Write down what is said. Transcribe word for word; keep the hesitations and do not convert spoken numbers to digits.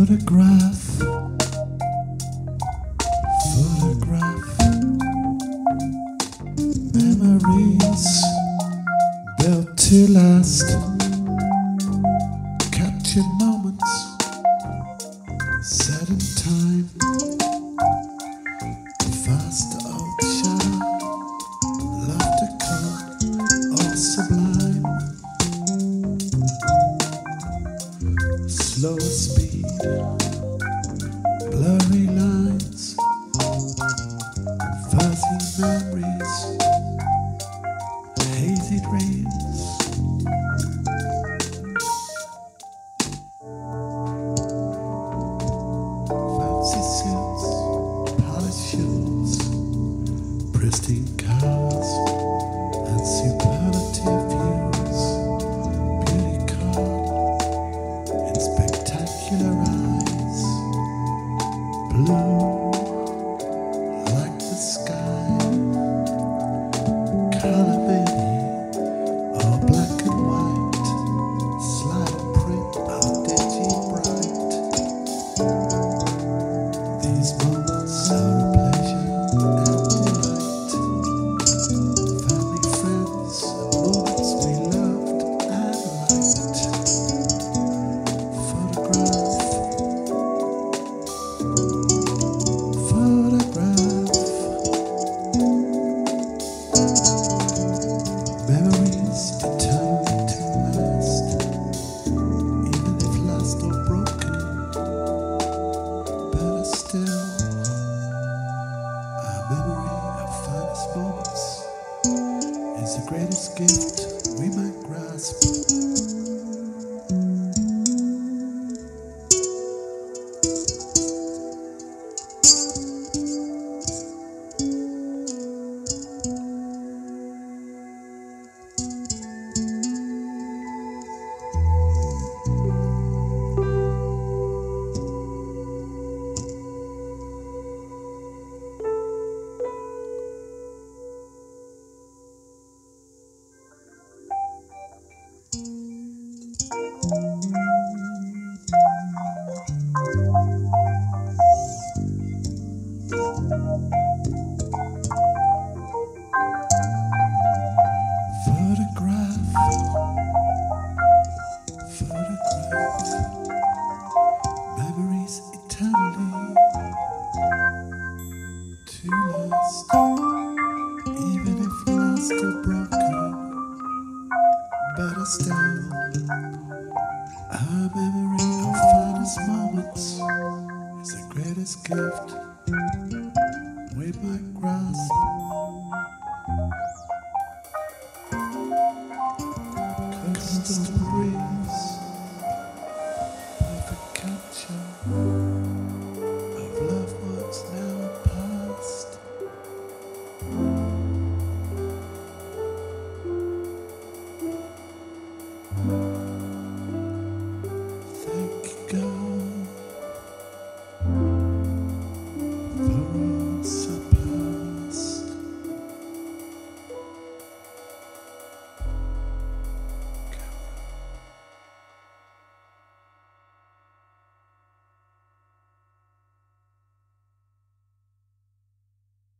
Photograph, photograph, memories built to last, captured moments set in time, fast old shadow, laughter cold, all sublime, slow speed, blurry lines, fuzzy memories, hazy dreams. Fancy suits, polished shoes, pristine cars, and superlative views. Beauty caught in spectacular eyes, blue like the sky, color baby, all black and white, slide print all dingy bright. These moments are a pleasure and delight, family, friends, moments we loved and liked. Photograph, photograph, memories determined to last, even if lost or broken, better still, our memory of finest moments is the greatest gift we might grasp. Photograph, photograph, memories eternally to last, even if lost or broken, better still, our memory of finest moments is the greatest gift we might grasp.